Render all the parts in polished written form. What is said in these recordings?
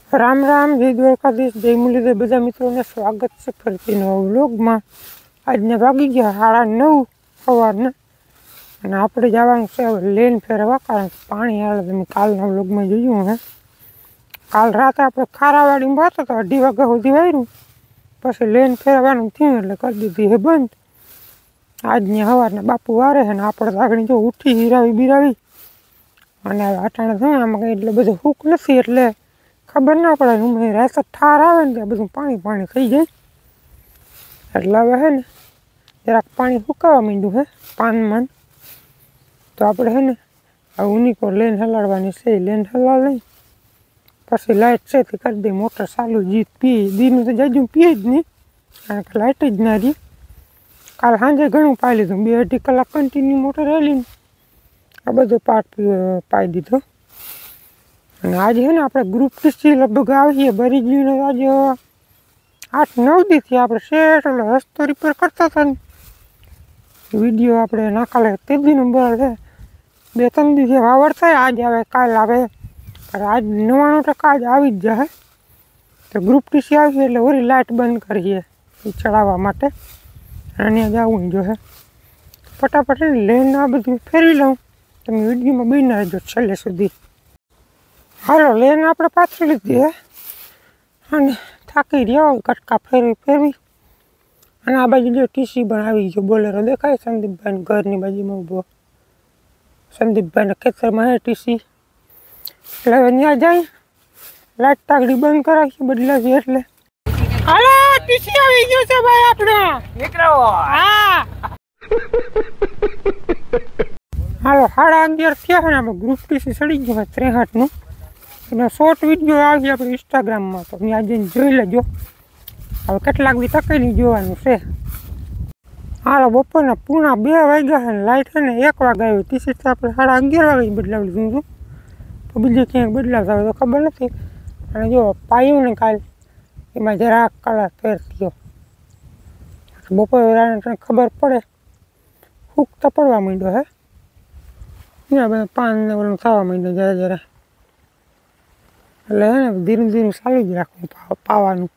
राम राम, जय द्वारकाधीश, जय मुरलीधर। बधा मित्रों ने स्वागत है फरीथी नवा व्लॉग में। आज ने वागी गया 9:30 सवारना અને આપણે જવાનું છે લેન ફેરવા, કારણ કે પાણી આવે તમે કાલના વ્લોગમાં જોયું હે। કાલ રાતે આપણે ખારાવાડીમાં હતા તો 2:30 વાગ્યા સુધી વાર્યું, પછી લેન ફેરવાનું થયું એટલે કરી દીધી હે બંધ। આજની સવારના બાપુ વારે છે ને આપણે આગળ જો ઉઠી હીરાવી બીરાવી અને અટાણે થયું આમાં કંઈ એટલે બધું હૂક નથી, એટલે ખબર ના પડે। હું રાતે ઠાર આવે ને ત્યાં બધું પાણી પાણી થઈ જાય, એટલે હવે હે ને જરાક પાણી સુકાવા માંડ્યું હે પાનમાં। તો આપણે હે ને આ ઉનીકો લેન હલાડવાની છે, લેન હલાડી પછી લાઇટ છે તે કરી દે મોટર ચાલુ, જીત પીએ દીનું તો જાજુ પીએ જ નહીં, કારણ કે લાઇટ જ ના રહી। કાલ સાંજે ઘણું પાઈ લીધું, 2-2.5 કલાક કન્ટિન્યુ મોટર હાલીને આ બધો પાટ પાઈ દીધો। અને આજે છે ને આપણે ગ્રુપ ટીસી લગભગ આવીએ બરીજીને, આજે 8-9 દીથી આપણે શેઠ એટલે રસ્તો રિપેર કરતા હતા ને વિડીયો આપણે નાખાલે તે દી નંબર છે 2-3 દિવસે વાવડ થાય, આજ આવે કાલ આવે, પણ આજ 99% આજ આવી જ જાય। તો ગ્રુપ ટીસી આવીએ એટલે વળી લાઇટ બંધ કરીએ એ ચડાવવા માટે, અને જવું જોઈએ ફટાફટ લેન આ બધું ફેરવી લઉં। તમે વિડીયોમાં બની રહેજો છેલ્લે સુધી। હાલો લેન આપણે પાથરી લીધી હે અને થાકી રહ્યા હોય કટકા ફેરવી અને આ બાજુ જો ટીસી પણ આવી ગયો, બોલેરો દેખાય સંદીપભાઈ ઘરની બાજુમાં ઊભો, સંદીપભાઈના ખેતરમાં હે ટીસી, એટલે હવે ત્યાં જાય લાઇટ તાગડી બંધ કરાવીએ બદલાવી એટલે। હાલો ટીસી આવી ગયો છે ભાઈ આપણે મિત્રો। હા હાલો 11:30 થયા છે ને આપણે ગ્રુપ ટીસી સડી ગયો 63નું, એનો શોર્ટ વિડીયો આવી આપણે ઇન્સ્ટાગ્રામમાં, તો ત્યાં જઈને જોઈ લેજો। હવે કેટલાક બી તકેલી જોવાનું છે। હાલો બપોરના 2:30 વાગ્યા છે ને લાઇટ છે ને 1 વાગે આવી, ટીસી તો આપણે 11:30 વાગે બદલાવી લીધું હતું, તો બીજે ક્યાંક બદલાવતા હોય તો ખબર નથી। અને જો પાયું ને કાલ એમાં જરાક કલર ફેર થયો, બપોરે ખબર પડે હૂક તો પડવા માંડ્યો હે, ત્યાં બધા પાન ને ઓલું થવા માંડ્યું જરા જરા, એટલે હે ને ધીરું ધીરું ચાલુ જ રાખવું પાવાનું।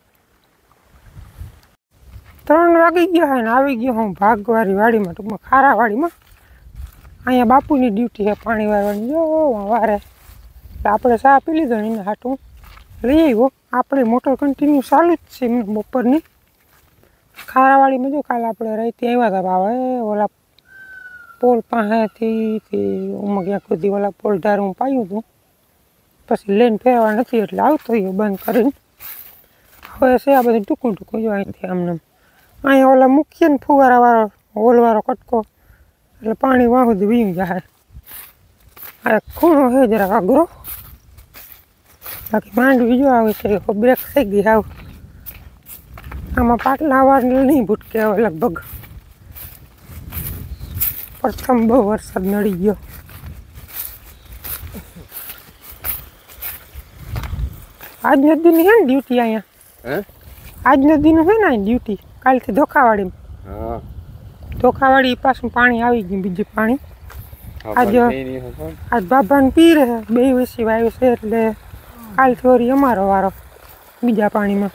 3 વાગી ગયા હોય ને આવી ગયો હું ભાગવારી વાડીમાં, ટૂંકમાં ખારાવાડીમાં। અહીંયા બાપુની ડ્યુટી છે પાણી વારવાની, જો વારે એટલે આપણે ચા પી લીધો ને એને હાટું લઈ આવ્યો। આપણે મોટર કન્ટિન્યુ ચાલુ જ છે બપોરની ખારાવાડીમાં। જો કાલે આપણે રાતે આવ્યા હતા ભાવે ઓલા પોલ પાસેથી ઉમાં ક્યાંક સુધી ઓલા પોલ ધાર હું પાયું હતું, પછી લેન ફેરવા નથી એટલે આવતો રહ્યો બંધ કરીને। હવે છે આ બધું ટૂંકું ટૂંકું જો અહીંથી આમને અહીંયા ઓલા મૂકીએ ને ફુવારાવાળો હોલવાળો કટકો, એટલે પાણી વાં સુધી વીમ જાય। આ ખૂણો છે જરાક અઘરો, બાકી માંડવી જો આવે છે બ્રેક થઈ ગઈ આવ, આમાં પાટલા વાર નહીં ભૂટકે હવે લગભગ પ્રથમ બહુ વરસાદ નડી ગયો। આજનો દિન છે ને ડ્યુટી અહીંયા, આજનો દિન હોય ને ડ્યુટી, કાલથી ધોખાવાડીમાં, ધોખાવાડી પાછું પાણી આવી ગયું બીજું પાણી। આજ બાબાને પી રહે 2 વસી વાયુ છે, એટલે કાલથી વળી અમારો વારો બીજા પાણીમાં।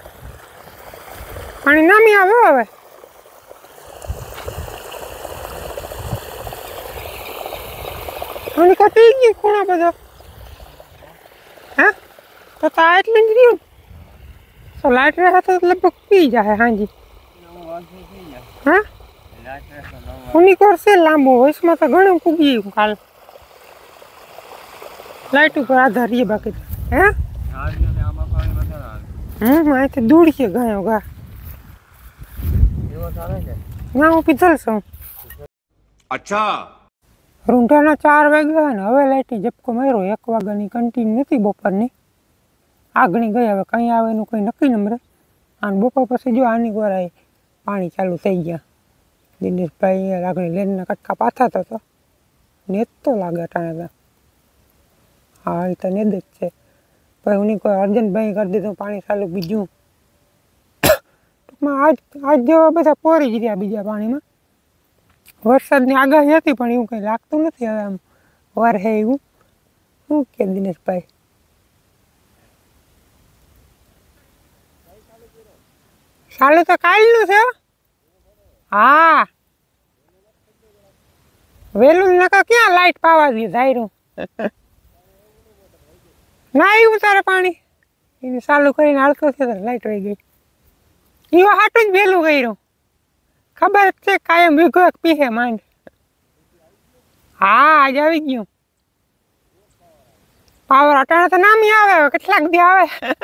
પાણી નામી આવે હવે, અને કટી ગઈ ખૂણા બધો હે, તો આ એટલે જ રહ્યું તો લાઇટ રહે તો લગભગ પી જાય હાંજી। હા ઉનીકોર છે લાંબુ, વયસમાં તો ઘણું પૂગી ગયું કાલ, લાઇટ ઉપર આધાર રહીએ બાકી તો હે। અહીંથી દૂર છે ગાયો ઘા, ના હું પીધલ છું। અચ્છા રૂંઢાના 4 વાગ્યા ને હવે લાઇટી ઝપકો માર્યો, 1 વાગ્યાની કન્ટિન્યુ નથી બપોરની, આગણી ગઈ હવે કંઈ આવે એનું કંઈ નક્કી નંબરે। અને બપોર પછી જો આની ગોરાએ પાણી ચાલુ થઈ ગયા, દિનેશભાઈ આગળ લેનના કટકા પાથાતા તો નેત તો લાગે ટાણે, હા એ તો નેદ જ છે। પછી હું કોઈ અર્જનભાઈ કરી દીધું પાણી ચાલુ બીજું, ટૂંકમાં આજ જેવા બધા પોરી જ રહ્યા બીજા પાણીમાં। વરસાદની આગાહી હતી પણ એવું કંઈ લાગતું નથી હવે આમ વાર હે એવું, શું કે દિનેશભાઈ? ચાલુ તો કાલનું છે. હા વેલું નકા ક્યાં લાઈટ પાવા દે ધાયરું. ના આવ્યું તારે પાણી એને ચાલુ કરીને હાલતો છે તો લાઈટ વહી ગઈ. એવા હાટું જ વહેલું કર્યું. ખબર છે કાયમ વીઘો પીહે માંડ. હા આજે આવી ગયું પાવર. અટાણે તો નામી આવે કેટલાક દી આવે.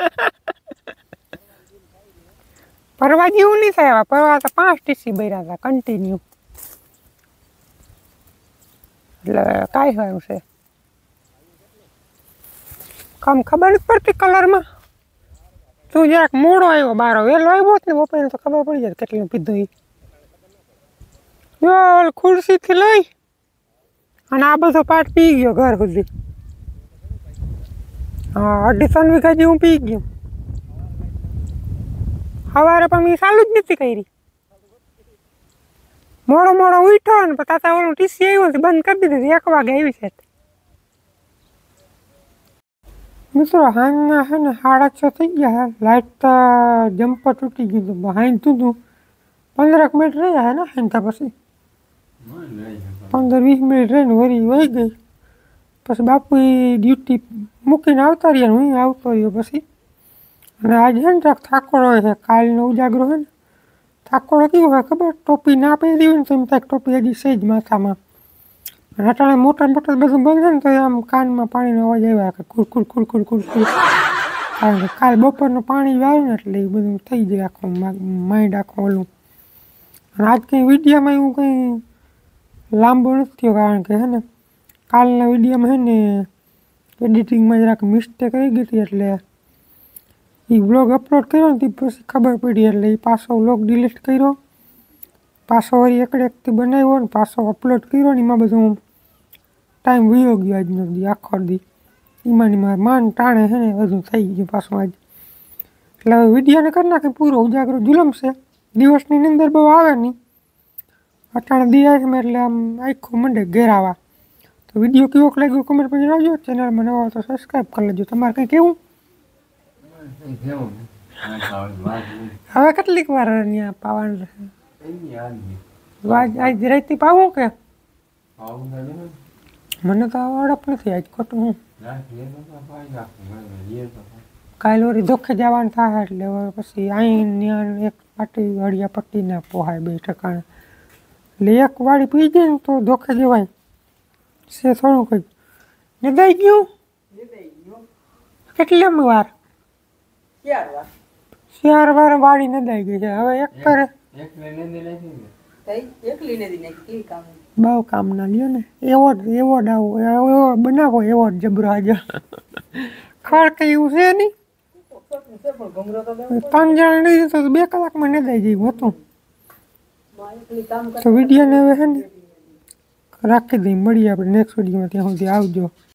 પરવા જેવું નહીં થાય. પરવા તો 5 ટીસી ભર્યા હતા કન્ટિન્યુ. એટલે કાંઈ હોય છે કામ ખબર નથી પડતી કલરમાં. તું જરાક મોડો આવ્યો બારો. વહેલો આવ્યો ને બપોરે તો ખબર પડી જાય કેટલું પીધું એ. ખુરશીથી લઈ અને આ બધો પાટ પી ગયો ઘર સુધી. હા 2.5 વીઘા જેવું પી ગયું. સવારે પણ મેં ચાલુ જ નથી કરી. મોડો મોડો ઉઠ્યો ને તાતા ઓલું ટીસી આવ્યું બંધ કરી દીધું. 1 વાગે આવી છે મિત્રો. હાંજના છે ને 6:30 થઈ ગયા. લાઇટ તો જમ્પર તૂટી ગયું હતું. હાંજતું હતું 15 મિનિટ રહી જાય ને હાંજતા પછી 15-20 મિનિટ રહીને વળી વહી ગઈ. પછી બાપુ ડ્યુટી મૂકીને આવતા રહ્યા ને હું આવતો રહ્યો પછી. અને આજે છે ને થાકોડો છે. કાલનો ઉજાગરો છે ને થાકોડો કેવો હોય ખબર. ટોપી ના પહેરી હોય ને તો એમ થાય ટોપી હજી સેજ માથામાં. અને અટાણે મોટા મોટા બધું બંધ છે ને તો આમ કાનમાં પાણીનો અવાજ આવ્યા કે કુરકુર કુરકુર કુરકુર. કારણ કે કાલ બપોરનું પાણી આવ્યું ને એટલે એ બધું થઈ જાય આખું માઇન્ડ આખું ઓલું. અને આજ કંઈ વિડીયોમાં એવું કંઈ લાંબો નથી થયો. કારણ કે છે ને કાલના વિડીયોમાં છે ને એડિટિંગમાં જરાક મિસ્ટેક રહી ગઈ હતી. એટલે એ વ્લોગ અપલોડ કર્યો ને તે પછી ખબર પડી. એટલે એ પાછો વ્લોગ ડિલીટ કર્યો. પાછો વળી એકડેકથી બનાવ્યો ને પાછો અપલોડ કર્યો ને એમાં બધું ટાઈમ વયો ગયો આજનો દી આખો દી. એમાં માન ટાણે છે ને બધું થઈ ગયું પાછું આજ. એટલે હવે વિડીયોને કરી નાખે પૂરો. ઉજાગરો જુલમ છે. દિવસની અંદર બહુ આવે નહીં. અટાણે દિવાળીમાં એટલે આમ આખું મંડે ઘેરાવા. તો વિડીયો કેવો લાગ્યો કમેન્ટ પર જણાવજો. ચેનલમાં નવા તો સબસ્ક્રાઈબ કરી લેજો. તમારે કંઈ કેવું? હવે કેટલીક વાર અહીંયા પાવાનું છે. આજ રાતથી પાવું કે મને તો આવડપ નથી આજ ખોટું. હું કાલે વળી ધોખે જવાનું થાય એટલે પછી અહીં એક પાટી હળિયા પટ્ટી ના પોહાય 2 ઠેકાણે. એટલે એક વાળી પી જાય ને તો ધોખે જવાય છે થોડુંક જ. નદાઈ ગયું કેટલી વાર 4 વાર વાળી નદાઈ ગઈ છે. હવે એક કરે બહુ કામ ના લ્યો ને. એવોર્ડ આવો બનાવો એવોર્ડ જબરો આજે. ખડ કઈ એવું છે નહીં. 3 જણા નહીં તો 2 કલાકમાં નદાઈ જેવું હતું. તો વિડીયોને હવે છે ને રાખી દઈ. મળીએ આપણે નેક્સ્ટ વિડીયોમાં. ત્યાં સુધી આવજો.